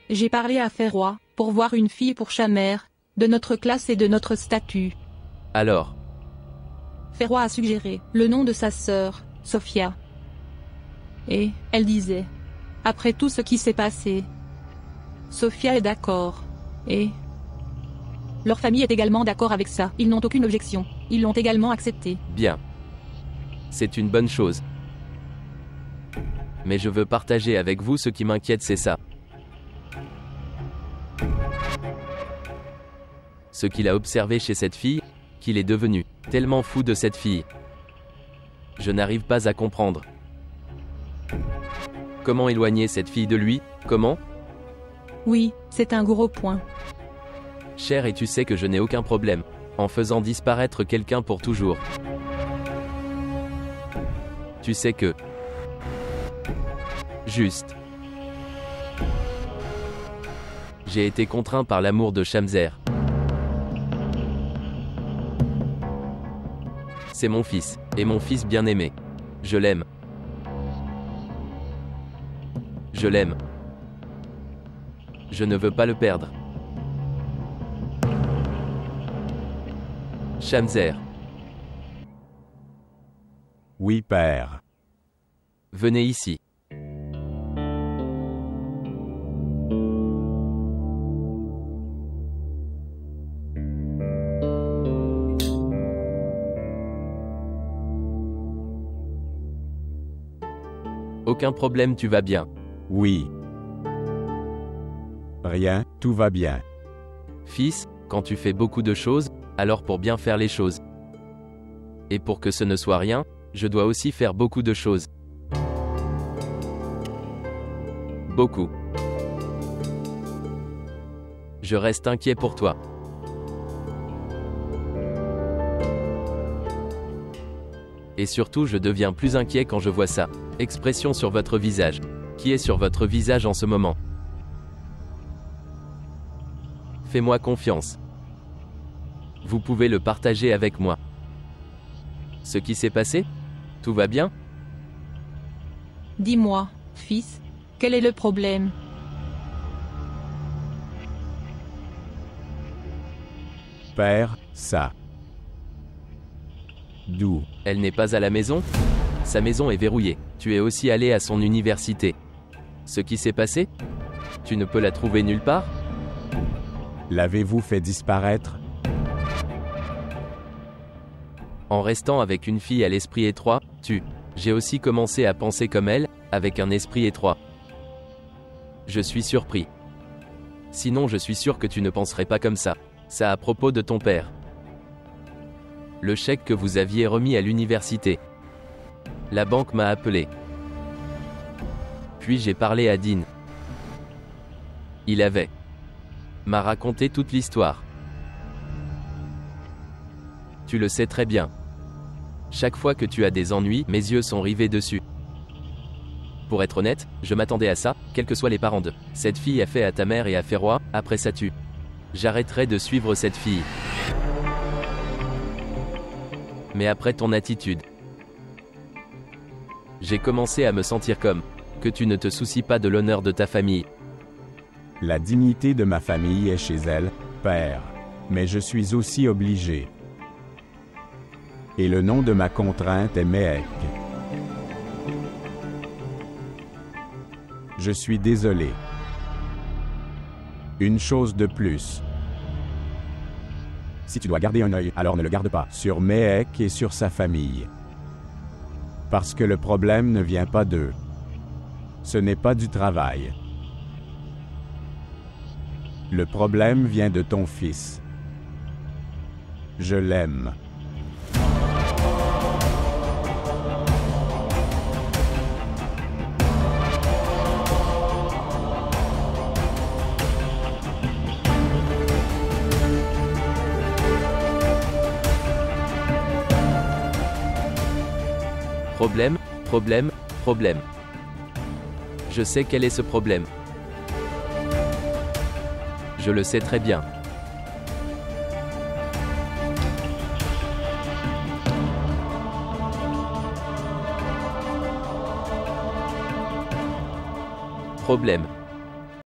J'ai parlé à Ferroy, pour voir une fille pour Chamer, de notre classe et de notre statut. Alors, Ferroy a suggéré le nom de sa sœur, Sophia. Et, elle disait, après tout ce qui s'est passé, Sophia est d'accord. Et leur famille est également d'accord avec ça. Ils n'ont aucune objection. Ils l'ont également accepté. bien. C'est une bonne chose. Mais je veux partager avec vous ce qui m'inquiète, c'est ça. Ce qu'il a observé chez cette fille, qu'il est devenu tellement fou de cette fille. Je n'arrive pas à comprendre. Comment éloigner cette fille de lui? Comment? Oui, c'est un gros point. Cher, et tu sais que je n'ai aucun problème en faisant disparaître quelqu'un pour toujours. Tu sais que... Juste. J'ai été contraint par l'amour de Shamser. C'est mon fils, et mon fils bien-aimé. Je l'aime. Je l'aime. Je ne veux pas le perdre. Shamser, Oui, père. venez ici. Aucun problème, tu vas bien. Oui. Rien, tout va bien. Fils, quand tu fais beaucoup de choses, alors pour bien faire les choses. Et pour que ce ne soit rien, je dois aussi faire beaucoup de choses. Beaucoup. Je reste inquiet pour toi. Et surtout, je deviens plus inquiet quand je vois ça. Expression sur votre visage. Qui est sur votre visage en ce moment? Fais-moi confiance. Vous pouvez le partager avec moi. Ce qui s'est passé? Tout va bien? Dis-moi, fils, quel est le problème? Père, ça. D'où? Elle n'est pas à la maison? Sa maison est verrouillée. Tu es aussi allé à son université. Ce qui s'est passé? Tu ne peux la trouver nulle part? L'avez-vous fait disparaître? En restant avec une fille à l'esprit étroit, j'ai aussi commencé à penser comme elle, avec un esprit étroit. Je suis surpris. Sinon, je suis sûr que tu ne penserais pas comme ça. Ça à propos de ton père. Le chèque que vous aviez remis à l'université. La banque m'a appelé. Puis j'ai parlé à Dean. Il m'a raconté toute l'histoire. Tu le sais très bien. Chaque fois que tu as des ennuis, mes yeux sont rivés dessus. Pour être honnête, je m'attendais à ça, quels que soient les parents de cette fille a fait à ta mère et à Ferroy, après ça j'arrêterai de suivre cette fille. Mais après ton attitude, j'ai commencé à me sentir comme que tu ne te soucies pas de l'honneur de ta famille. La dignité de ma famille est chez elle, père. Mais je suis aussi obligé. Et le nom de ma contrainte est Mehek. Je suis désolé. Une chose de plus. Si tu dois garder un œil, alors ne le garde pas sur Mehek et sur sa famille. Parce que le problème ne vient pas d'eux. Ce n'est pas du travail. Le problème vient de ton fils. Je l'aime. Problème. Je sais quel est ce problème. Je le sais très bien. Problème.